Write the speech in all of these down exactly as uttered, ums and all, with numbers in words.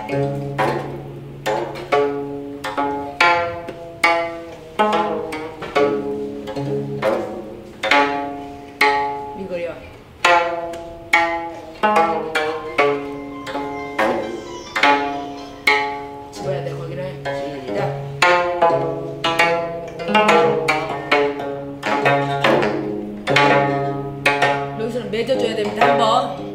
이거요. 집어야 돼 거기를. 시작. 여기서는 맺어줘야 됩니다. 한번.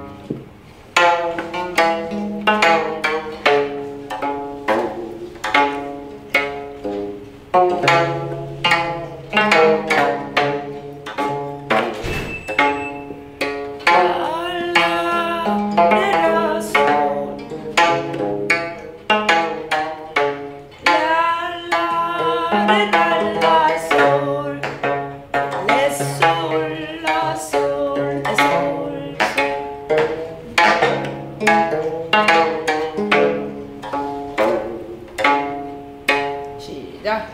시작.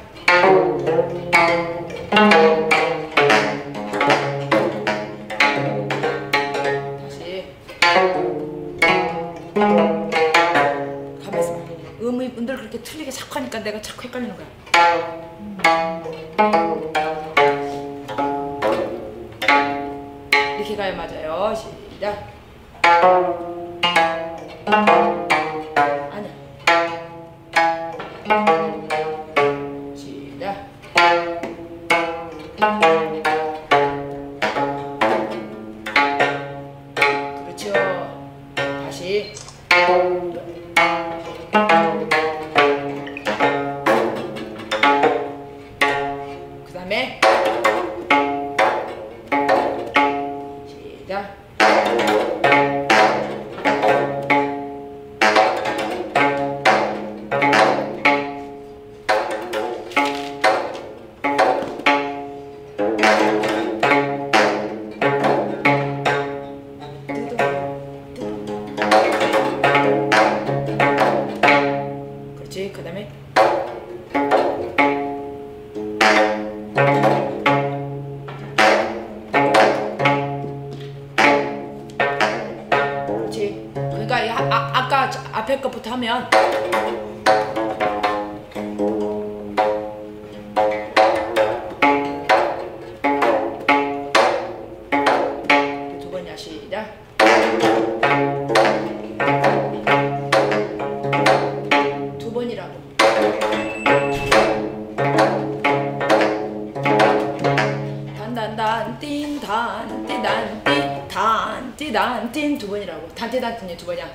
다시. 가만있어. 음이 분들 그렇게 틀리게 자꾸 하니까 내가 자꾸 헷갈리는 거야. 이렇게 가야 맞아요. 시작. 아니야. 시작. 그렇죠. 다시. 그 다음에 시작. 그렇지. 그 다음에 그렇지. 그러니까 이 아, 아, 아까 앞에 것부터 하면 두 번이야. 시작. 두 번이라고. 단단단 띵 단띠단 띵 단띠단 띵 두 번이라고. 단띠단 띵이 두 번이야.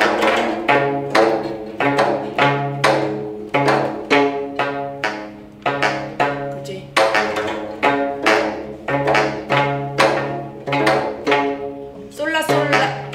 그렇지. 솔라 솔라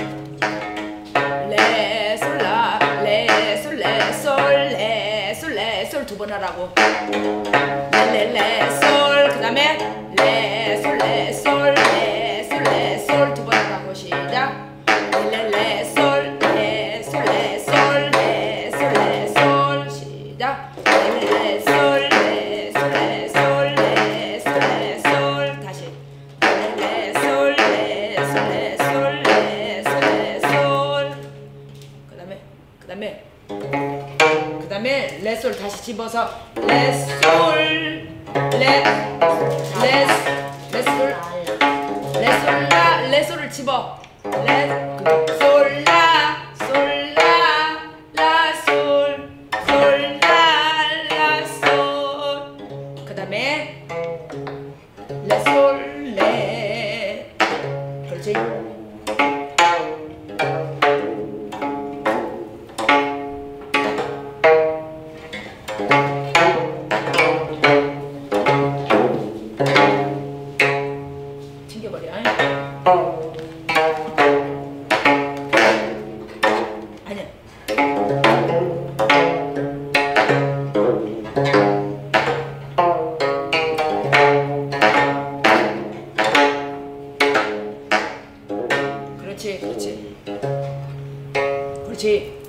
레 솔라 레 솔 레 솔 레 솔 레 솔 두 번 하라고. 레 레 솔 그 다음에 레 솔 레 솔 레 솔 레 솔 두 번 하라고. 시작. 레 레 솔 레 솔 레 솔 레 솔 레 솔 시작. 레 레 솔 레 솔 레 솔 레 솔 레 솔 다시. 레 레 솔 레 솔 레 솔 레 솔 레 솔 그 다음에 그 다음에 그 다음에 레솔 다시 집어서 레솔 레 레 레솔 레솔라 레솔을 집어. 레 솔라 솔라 라솔 솔라 라솔 그 다음에 레솔 레 그렇지. 튕겨버려. 아니야. 그렇지 그렇지 그렇지.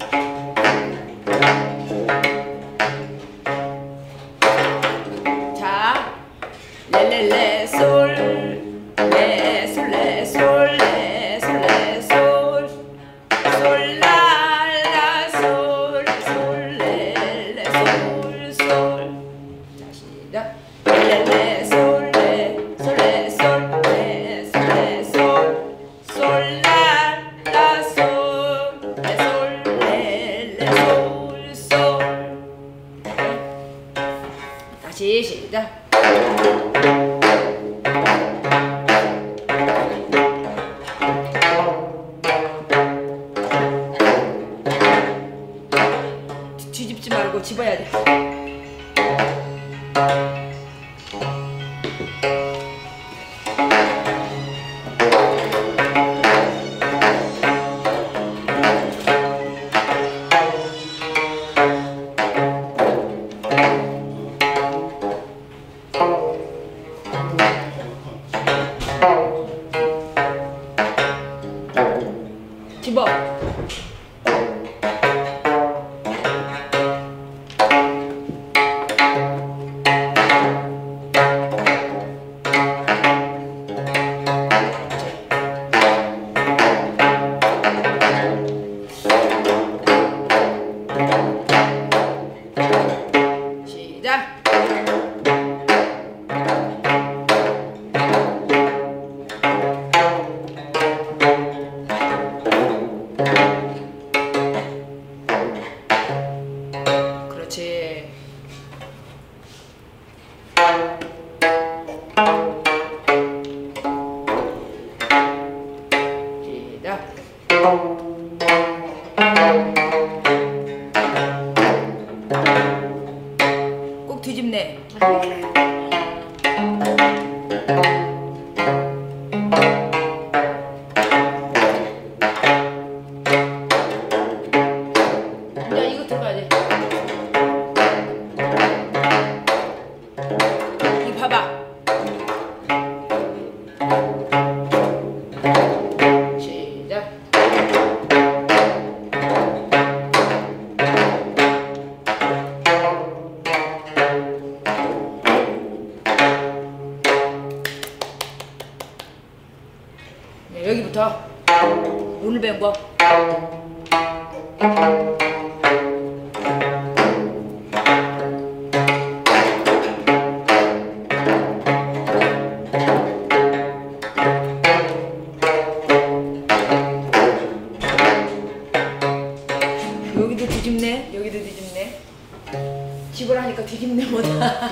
자 다시 시작. 뒤집지 말고 집어야 돼. 집어. 시작. 그렇지. 시작. 꼭 뒤집네. 야, 이거 들어가야 돼. 이거 봐봐. 시작. 네, 여기부터 오늘 배운 거. 여기도 뒤집네. 여기도 뒤집네. 집어라니까 뒤집네 뭐다.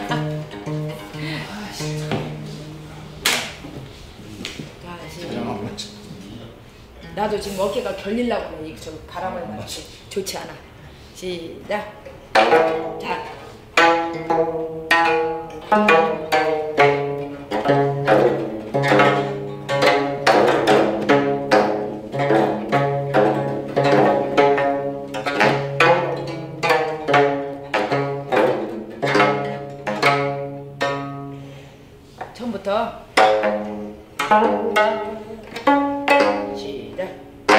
나도 지금 어깨가 결리려고 그래. 저 바람을 맞지. 좋지 않아. 시작. 자. 처음부터 시작.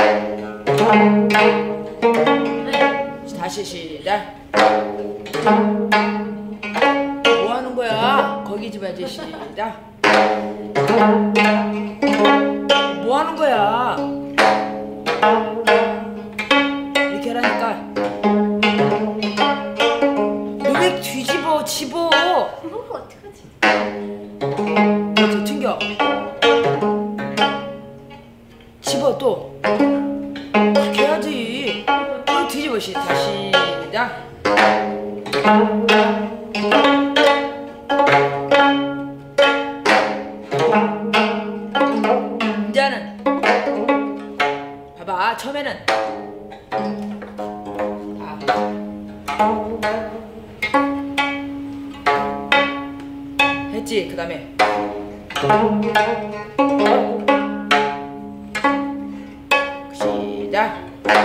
다시 시작. 뭐 하는 거야? 거기 집어야지. 시작. 뭐 하는 거야? 이렇게 하라니까. 너 왜 뒤집어? 집어. 어떡하지? 저 튕겨. 집어 또. 그렇게 해야지. 또 뒤집어. 시 다시 시작. 이제는 봐봐. 처음에는 아. 했지. 그 다음에 시작.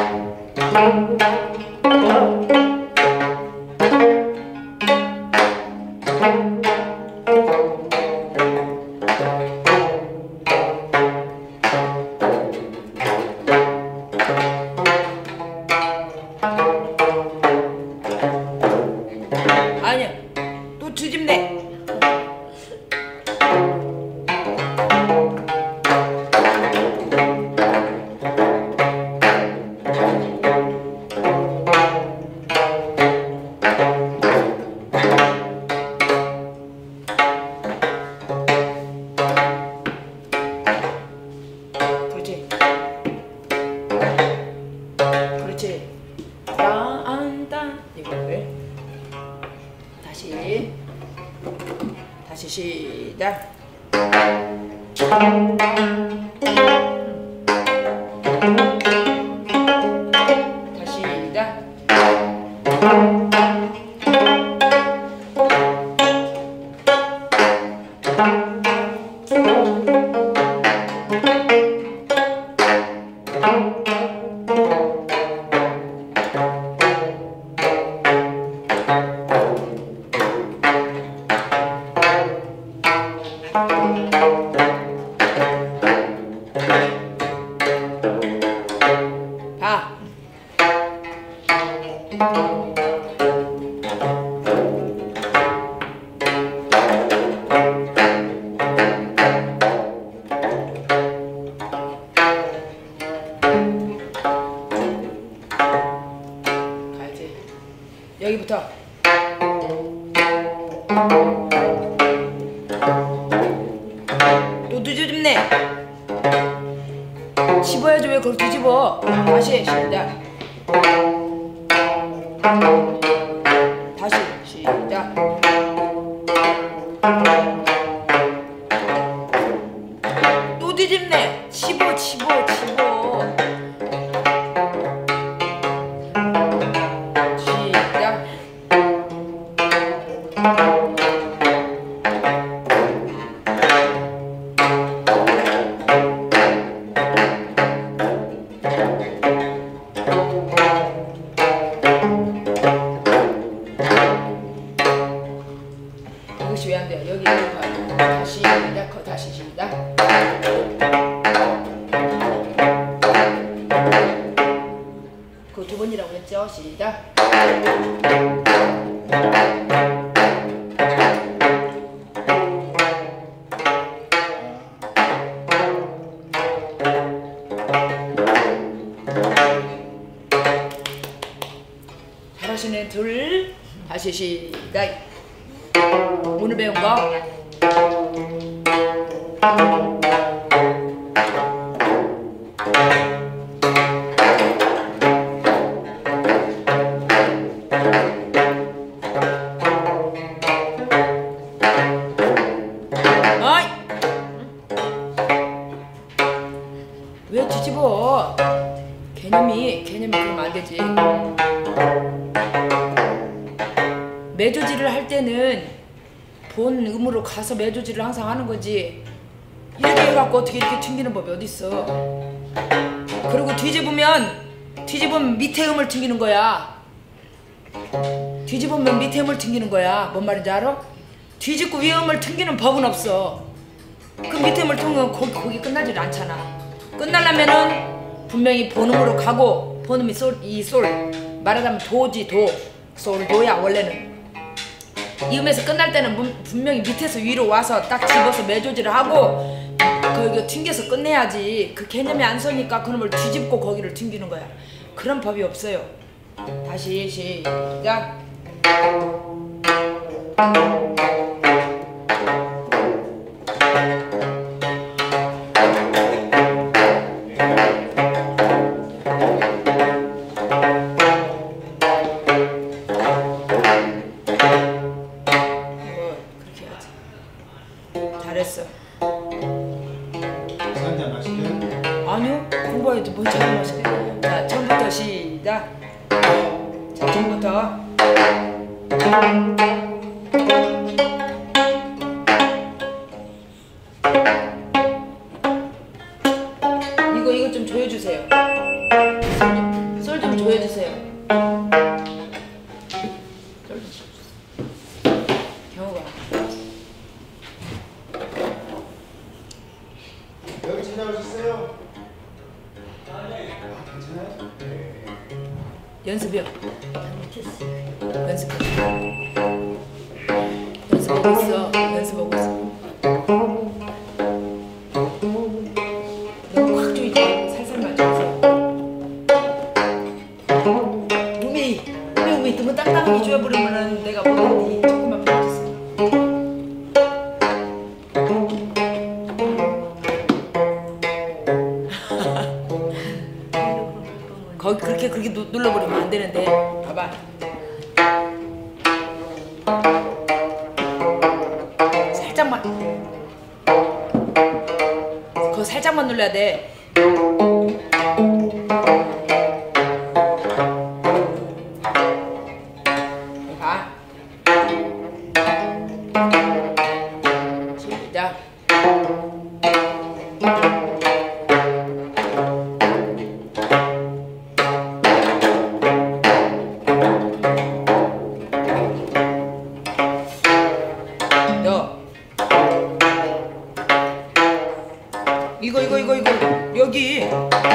아니야. 또 뒤집네. 그렇지. 그렇지. 따안따. 이거 왜? 다시. 다시 시작. 다시 시작. 봐. 가야지. 여기부터. 또 뒤집네. 집어야지 왜 그걸 뒤집어. 다시 시작. 다시 시작. 또 뒤집네. 집어 집어 집어. 시작. 이것이 왜 안 돼요? 여기 여기 다시 시작. 다시 시작. 그 두 번이라고 했죠? 시작. 잘하시네. 둘. 다시 시작. 오늘 배운 거 어이! 왜 뒤집어? 개념이 개념이 그러면 안 되지. 매조지를 할 때는 본 음으로 가서 매조지를 항상 하는 거지. 이렇게 해갖고 어떻게 이렇게 튕기는 법이 어딨어. 그리고 뒤집으면 뒤집으면 밑에 음을 튕기는 거야. 뒤집으면 밑에 음을 튕기는 거야. 뭔 말인지 알아? 뒤집고 위에 음을 튕기는 법은 없어. 그 밑에 음을 튕기면 거기, 거기 끝나질 않잖아. 끝나려면은 분명히 본음으로 가고, 본음이 솔, 이 솔, 말하자면 도지 도, 솔 도야 원래는. 이 음에서 끝날 때는 분명히 밑에서 위로 와서 딱 집어서 매조지를 하고 거기 튕겨서 끝내야지. 그 개념이 안 서니까 그놈을 뒤집고 거기를 튕기는 거야. 그런 법이 없어요. 다시 시작. 잘했어. 한잔 마실게요. 아니요, 공부해도 뭔 잔을 마시게. 자, 처음부터 시작. 자, 처음부터. 이거 이거 좀 조여주세요. 솔 좀 조여주세요. 솔 좀. 경호가. 여기 찾아오셨어요? 아, 괜찮아요? 연습이요. 연습. 연습하고 있어. 연습하고 있어. 너무 확 조이지 말고 살살만 조이세요. 우미, 우미, 우미 너무 땅땅하게 조여버리면은 내가 뭐니 조금만 보여주세요. 거기 그렇게 그렇게 누, 눌러버리면 안 되는데. 봐봐. 그거 살짝만 눌러야 돼. 봐. 시작. 너 이거 이거 이거 이거 여기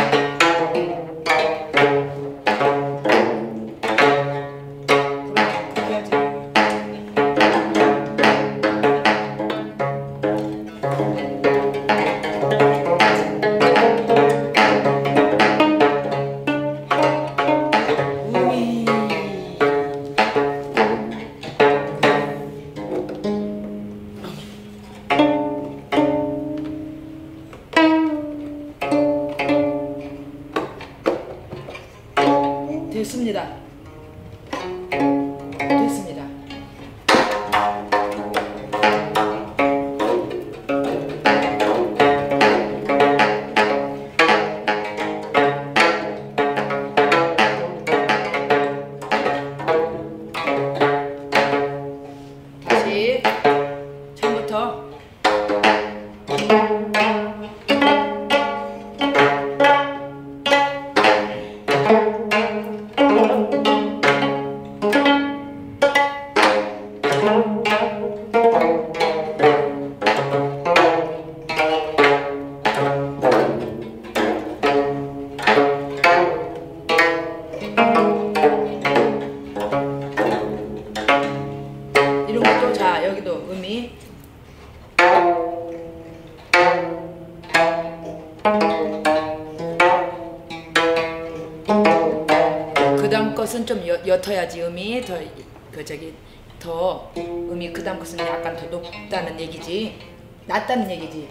됐습니다. 됐습니다. 다시 처음부터. 이런 것도 자 여기도 음이 그 다음 것은 좀 옅, 옅어야지 음이 더 그 저기 더 음이 그 다음 것은 약간 더 높다는 얘기지, 낮다는 얘기지.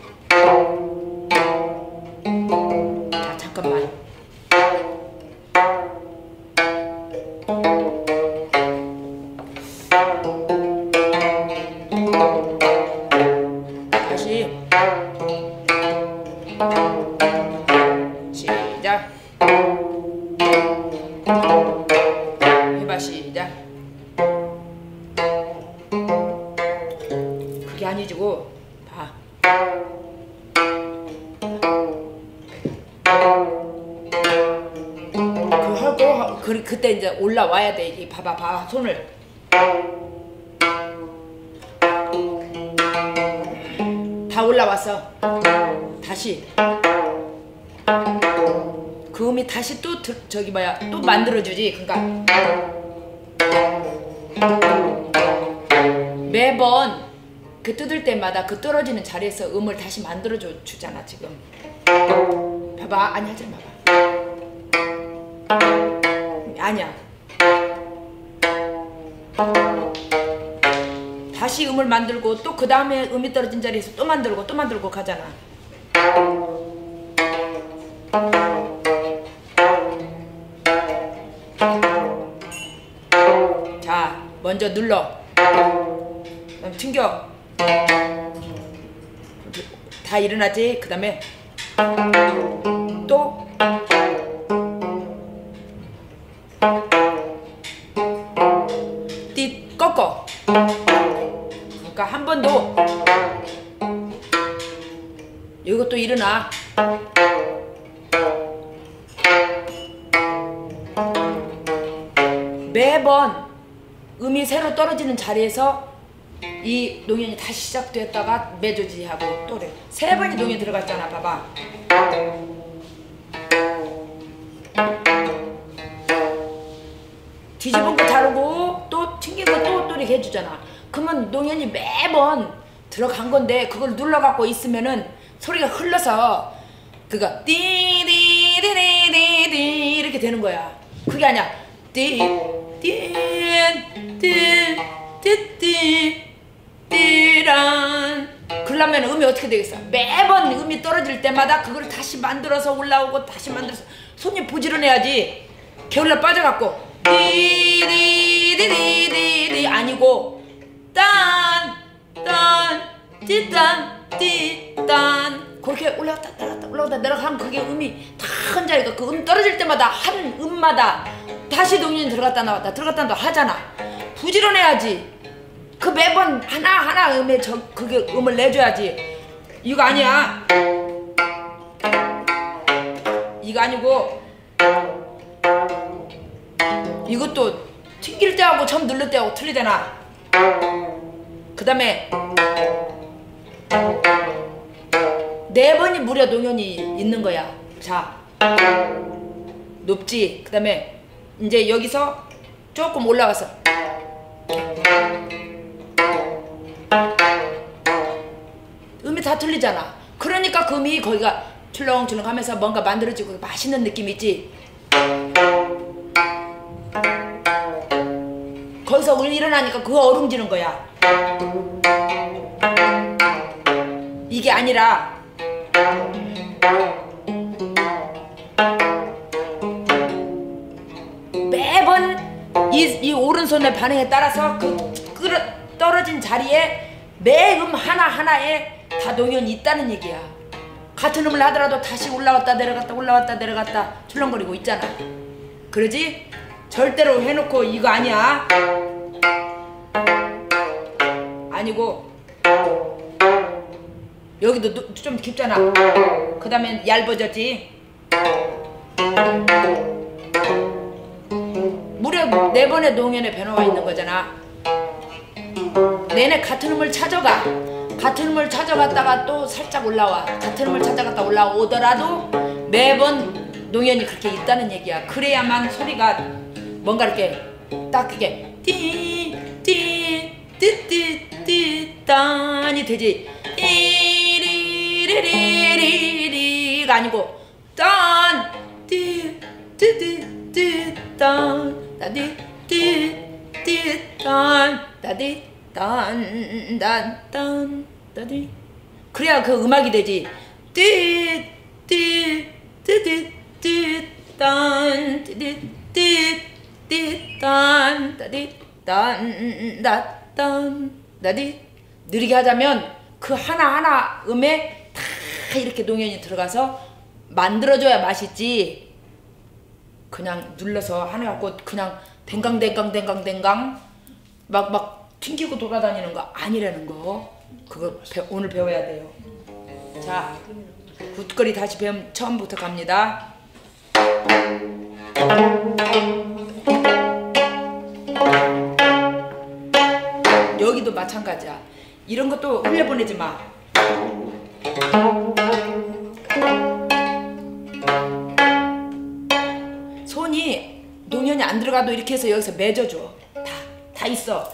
자 잠깐만. 다시 시작. 해봐 시작. 그게 아니지고 봐. 그 하고 그 그때 이제 올라와야 돼. 이 봐봐 봐 손을. 다 올라왔어. 다시 그 음이 다시 또 드, 저기 뭐야 또 만들어주지. 그러니까 매번 그 뜯을 때마다 그 떨어지는 자리에서 음을 다시 만들어줘 주잖아 지금. 봐봐. 아니 하지 마봐. 아니야. 다시 음을 만들고 또 그 다음에 음이 떨어진 자리에서 또 만들고 또 만들고 가잖아. 자 먼저 눌러. 그다음 튕겨. 다 일어나지. 그 다음에 또 띠 꺾어. 그러니까 한 번 더. 이것도 일어나. 매번 음이 새로 떨어지는 자리에서 이 농연이 다시 시작되었다가 매조지하고 또래 세 번이 농연 들어갔잖아. 봐봐. 뒤집은 거 자르고 또 튕긴 거 또 또 이렇게 해주잖아. 그러면 농연이 매번 들어간 건데 그걸 눌러갖고 있으면은 소리가 흘러서 그거 띠디디디디디 이렇게 되는 거야. 그게 아니야. 띠띠띠띠띠 띠란. 그러려면 음이 어떻게 되겠어? 매번 음이 떨어질 때마다 그걸 다시 만들어서 올라오고 다시 만들어서 손이 부지런해야지. 게을러 빠져갖고 띠디디디디디 아니고 딴 딴 띠딴 띠딴 그렇게 올라갔다 내려갔다 올라갔다 내려가면 그게 음이 다 한 자리가 그 음 떨어질 때마다 한 음마다 다시 동연이 들어갔다 나왔다 들어갔다 나왔다 하잖아. 부지런해야지. 그 매번 하나하나 음에 저 그게 음을 내줘야지. 이거 아니야. 이거 아니고 이것도 튕길 때하고 처음 누를 때하고 틀리잖아. 그 다음에 네 번이 무려 동연이 있는 거야. 자, 높지. 그 다음에 이제 여기서 조금 올라가서 음이 다 틀리잖아. 그러니까 그 음이 거기가 출렁출렁 하면서 뭔가 만들어지고 맛있는 느낌이 있지. 거기서 일어나니까 그거 어룽지는 거야. 이게 아니라 매번 이, 이 오른손의 반응에 따라서 그 끌어, 떨어진 자리에 매 음 하나하나에 다 동연이 있다는 얘기야. 같은 음을 하더라도 다시 올라왔다 내려갔다 올라왔다 내려갔다 출렁거리고 있잖아. 그러지? 절대로 해놓고 이거 아니야. 아니고 여기도 누, 좀 깊잖아. 그 다음에 얇아졌지. 무려 네 번의 동연의 변화가 있는 거잖아. 내내 같은 음을 찾아가. 같은 음을 찾아갔다가 또 살짝 올라와. 같은 음을 찾아갔다 올라오더라도 매번 동연이 그렇게 있다는 얘기야. 그래야만 소리가 뭔가 이렇게 딱 그게 띠띠띠띠띠딴이 되지. 이리리리리리가 아니고 딴 띠띠띠띠딴 따디 띠띠딴 따디 딴딴딴 따디. 그래야 그 음악이 되지. 띠띠띠띠띠딴 띠띠띠딴 따디 딴딴딴 따디. 느리게 하자면 그 하나하나 음에 다 이렇게 동연이 들어가서 만들어줘야 맛있지. 그냥 눌러서 하나 갖고 그냥 댕강댕강댕강댕강 막 막 튕기고 돌아다니는 거 아니라는 거. 그거 배, 오늘 배워야 돼요. 자, 굿거리 다시 배움 처음부터 갑니다. 여기도 마찬가지야. 이런 것도 흘려보내지 마. 손이 동연이 안 들어가도 이렇게 해서 여기서 맺어줘. 다, 다 있어.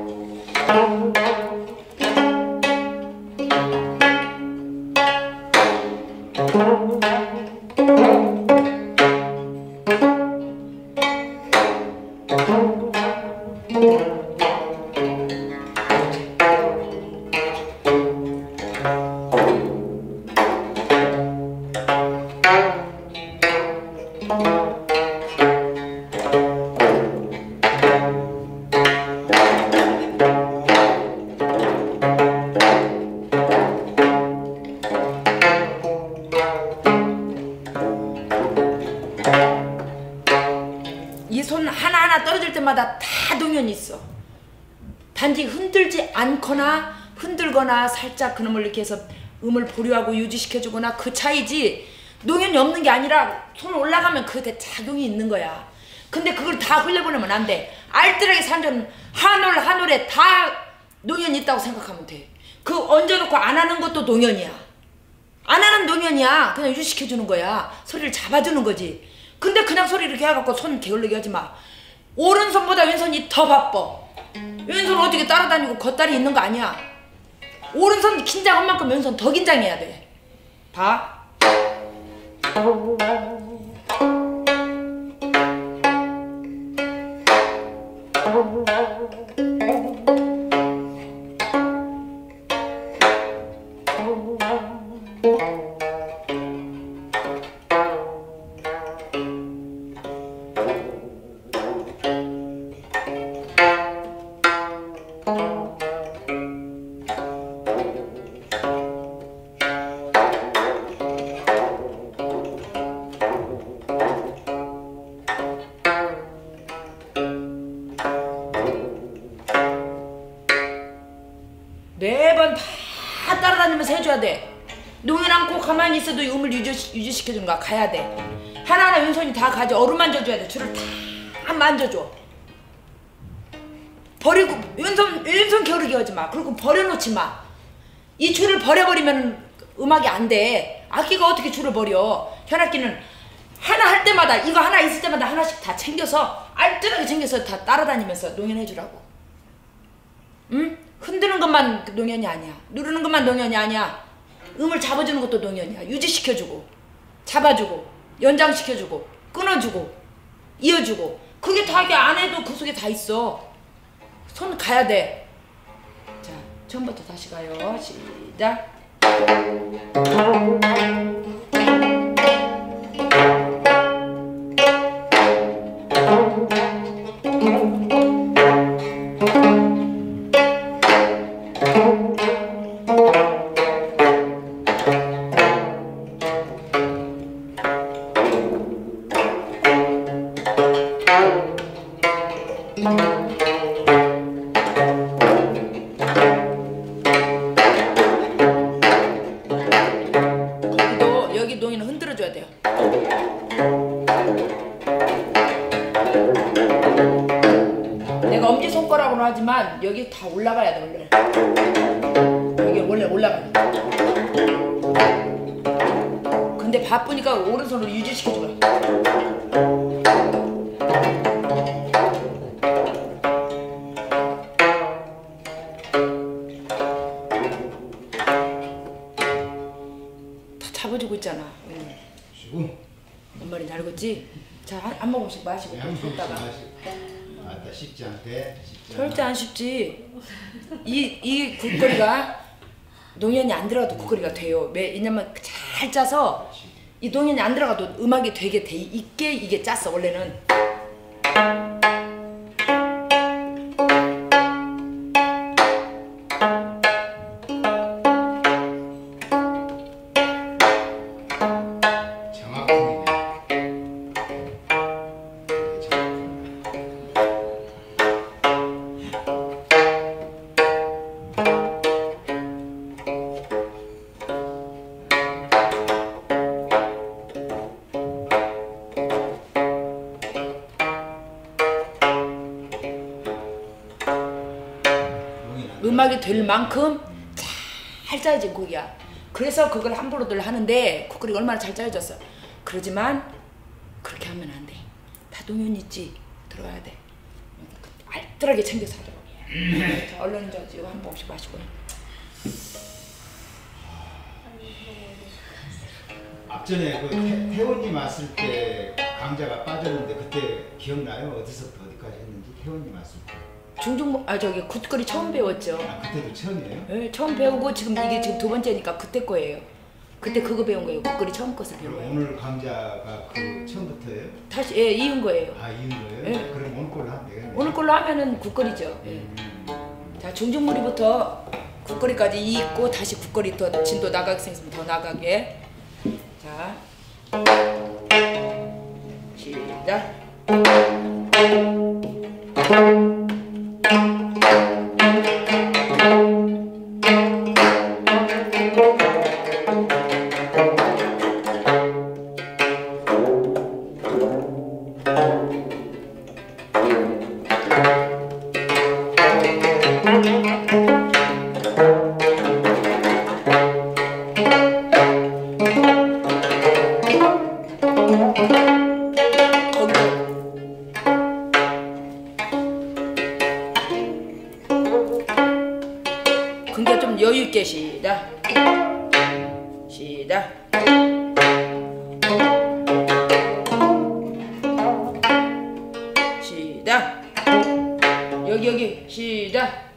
이 손 하나하나 떨어질 때마다 다 동연이 있어. 단지 흔들지 않거나 흔들거나 살짝 그놈을 이렇게 해서 음을 보류하고 유지시켜주거나 그 차이지, 동연이 없는 게 아니라 손 올라가면 그때 작용이 있는 거야. 근데 그걸 다 흘려보내면 안 돼. 알뜰하게 산전 한올 한올에 다 동연이 있다고 생각하면 돼. 그 얹어놓고 안 하는 것도 동연이야. 안 하는 동연이야. 그냥 유지시켜주는 거야. 소리를 잡아주는 거지. 근데 그냥 소리 이렇게 해갖고 손 게을르게 하지 마. 오른손보다 왼손이 더 바빠. 왼손 어떻게 따라다니고 겉다리 있는 거 아니야. 오른손 긴장한 만큼 왼손 더 긴장해야 돼. 봐. 네 번 다 따라다니면서 해줘야 돼. 농연 안고 가만히 있어도 음을 유지, 유지시켜주는 거야. 가야 돼. 하나하나 왼손이 다 가지. 어루 만져줘야 돼. 줄을 다 만져줘. 버리고 왼손 왼손 겨루기 하지 마. 그리고 버려놓지 마. 이 줄을 버려버리면 음악이 안 돼. 악기가 어떻게 줄을 버려. 현악기는 하나 할 때마다 이거 하나 있을 때마다 하나씩 다 챙겨서 알뜰하게 챙겨서 다 따라다니면서 농연해주라고. 응? 흔드는 것만 농연이 아니야. 누르는 것만 농연이 아니야. 음을 잡아주는 것도 농연이야. 유지시켜주고 잡아주고 연장시켜주고 끊어주고 이어주고 그게 다 이게 안 해도 그 속에 다 있어. 손 가야 돼. 자, 처음부터 다시 가요. 시작. 내가 엄지손가락으로 하지만 여기 다 올라가야 돼. 원래 여기 원래 올라가야 돼. 근데 바쁘니까 오른손으로 유지시켜줘요. 다 잡아주고 있잖아. 응. 쉬고. 뭔 말인지 알겠지? 자, 한, 한 모금씩 마시고 네, 한 모금씩 줬다가. 아따 쉽지 않대. 쉽지 절대 안 쉽지. 이, 이 국거리가 농연이 안 들어가도 국거리가 돼요. 왜냐면 잘 짜서 이 농연이 안 들어가도 음악이 되게 돼 있게 이게 짰어 원래는. 음악이 될 만큼 잘 짜여진 곡이야. 그래서 그걸 함부로들 하는데 국거리가 얼마나 잘 짜여졌어. 그러지만 그렇게 하면 안 돼. 다 동연 있지. 들어가야 돼. 알뜰하게 챙겨서 하도록. 자, 얼른 이제 이거 한 번씩 마시고. 앞전에 그 태, 태원님 왔을 때 강자가 빠졌는데 그때 기억나요? 어디서부터 어디까지 했는지 태원님 왔을 때. 중중 아 저기 국거리 처음 배웠죠. 아 그때도 처음이에요? 네, 처음 배우고 지금 이게 지금 두 번째니까 그때 거예요. 그때 그거 배운 거예요. 국거리 처음 것을 배운 거예요. 오늘 강자가 그 처음부터예요? 다시 예 이은 거예요. 아 이은 거예요? 예. 그럼 오늘 걸로 하면 되겠네. 오늘 걸로 하면은 국거리죠. 예. 자 중중무리부터 국거리까지 이있고 다시 국거리 더 진도 나가게 생겼으면 더 나가게. 자 시작. 근데 좀 여유 있게 시작. 시작. 시작. 여기 여기 시작.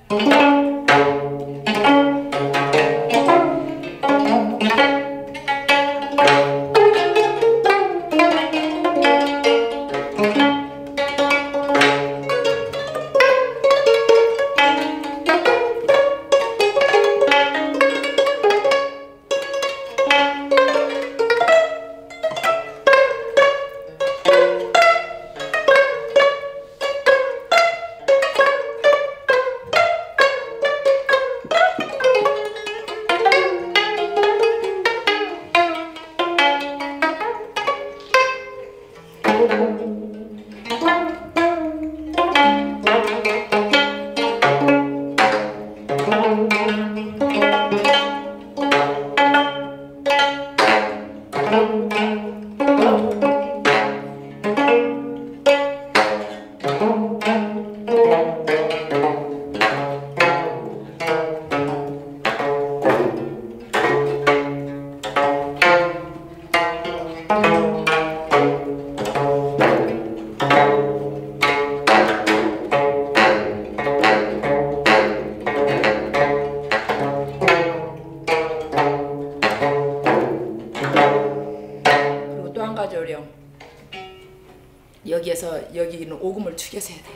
여기에서 여기는 오금을 축여서 해야 돼요.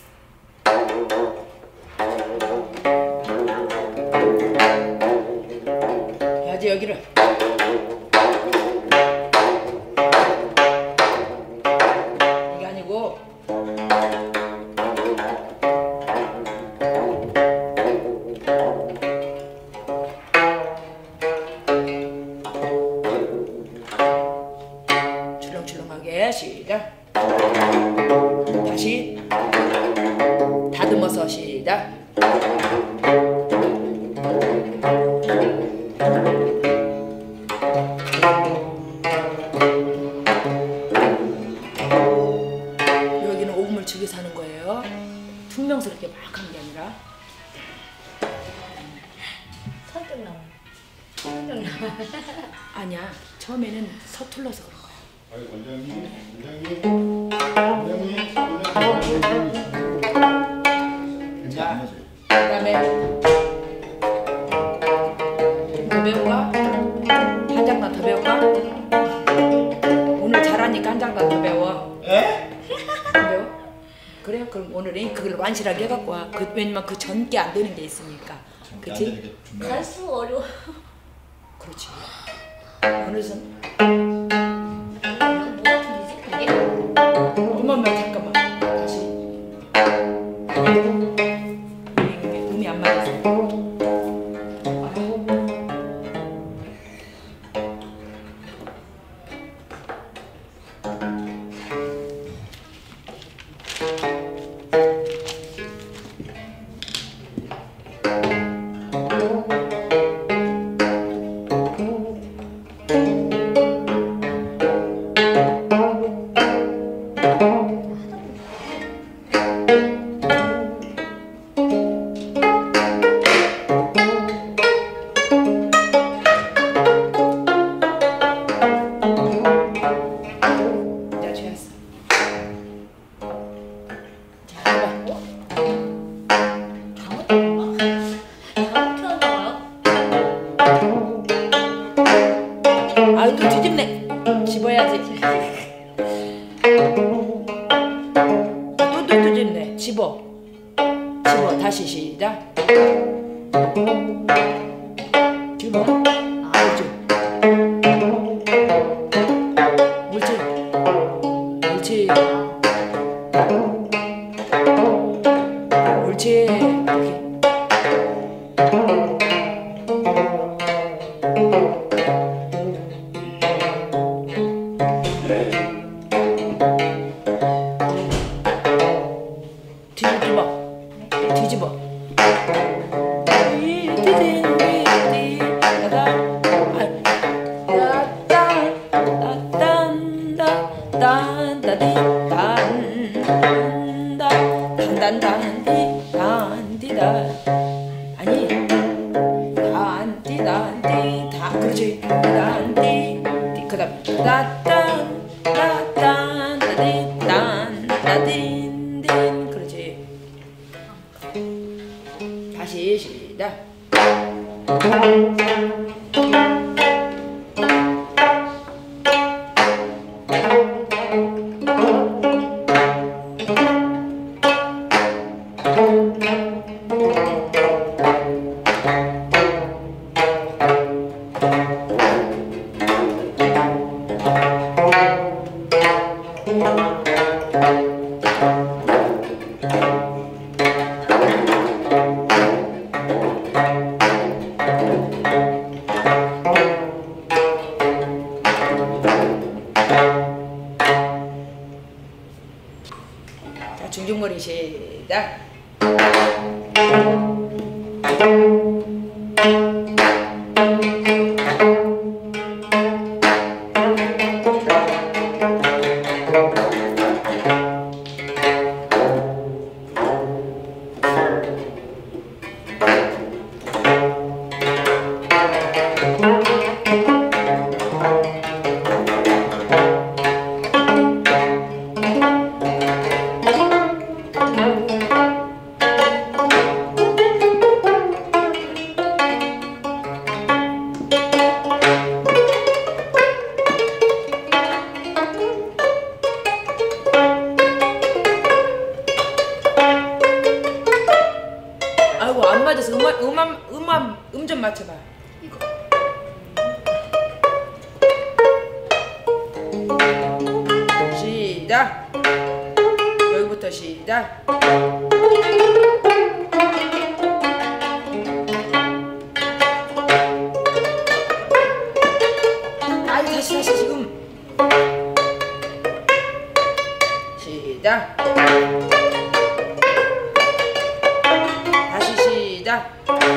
해야지 여기를. 이게 아니고 출렁출렁하게 시작. 다시 다듬어서 시작. 여기는 오금을 죽여서 하는 거예요. 퉁명스럽게 막 하는 게 아니라. 선뜻 나와. 선뜻 나와. 아니야. 처음에는 서툴러서 그런 거야. 아이 원장님, 원장님, 원장님, 원장님. 자, 그다음에 더 배울까? 한 장만 더 배울까? 오늘 잘하니까 한 장만 더 배워. 에? 더 배워? 그래? 그럼 오늘은 그걸 완실하게 해갖고 와. 그, 왜냐면 그 전께 안 되는 게 있으니까. 그치? 갈수록 어려워. 그렇지. 어느 순? 이거 뭐가 틀리지? 그게? 어머머 잠깐만. 다시. 이게 음이 안 맞아서. 아유 또 뒤집네. 집어야지. 또 또 뒤집네. 집어. 집어. 다시 시작. 집어. 옳지. 옳지. 옳지. 옳지. 이렇게. 뒤집어. 뒤집어. 아니 단디단디 다 그렇지. 단디 그다음 따딴 따딴 따디 딴 따딘딘 그렇지. 다시 시작. 자, 중중거리 시작. 음만 음 좀 맞춰봐. 이거. 시작. 여기부터 시작. 아니 다시 다시 지금 시작. 다시 시작.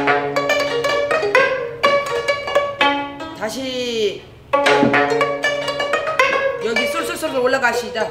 다시 여기 쏠쏠쏠 올라가시다.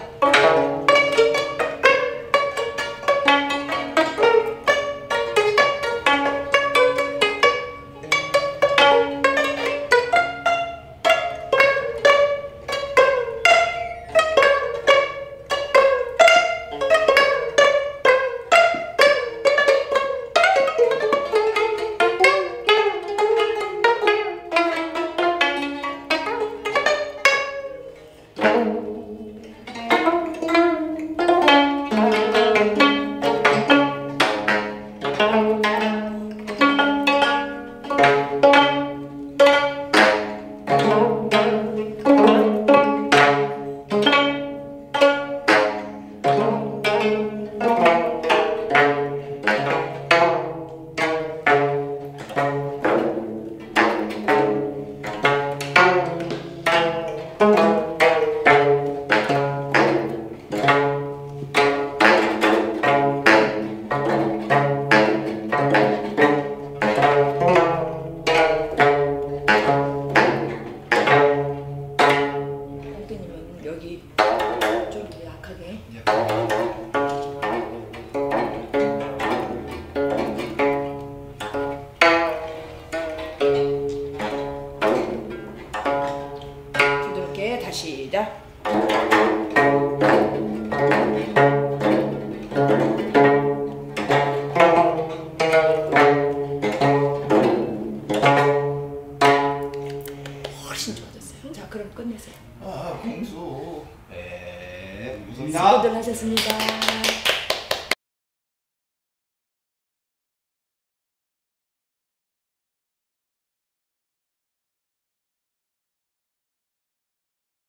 여기 좀 약하게. 부드럽게 다시 시작. 훨씬 좋아졌어요. 자, 그럼 끝내세요. 아, 공수. 네, 수고들 하셨습니다.